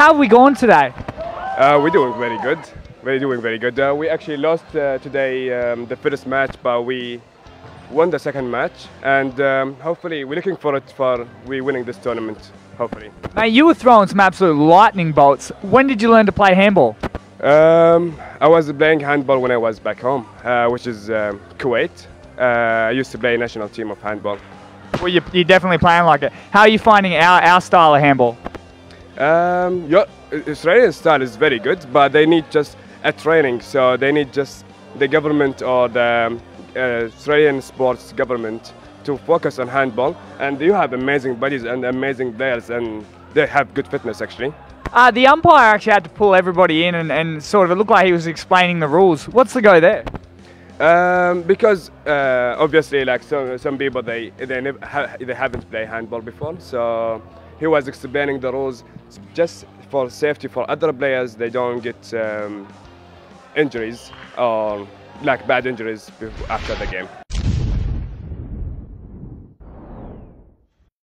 how have we gone today? We're doing very good. We're doing very good. We actually lost today the first match, but we won the second match, and hopefully we're looking forward for we winning this tournament. Hopefully. Mate, you were throwing some absolute lightning bolts. When did you learn to play handball? I was playing handball when I was back home, which is Kuwait. I used to play national team of handball. Well, you're definitely playing like it. How are you finding our style of handball? Your Australian style is very good, but they need just a training. So they need just the government or the Australian sports government to focus on handball. And you have amazing bodies and amazing players, and they have good fitness actually. The umpire actually had to pull everybody in and sort of it looked like he was explaining the rules. What's the go there? Because obviously, like some people, they haven't played handball before, so he was explaining the rules just for safety for other players. They don't get injuries or like bad injuries after the game.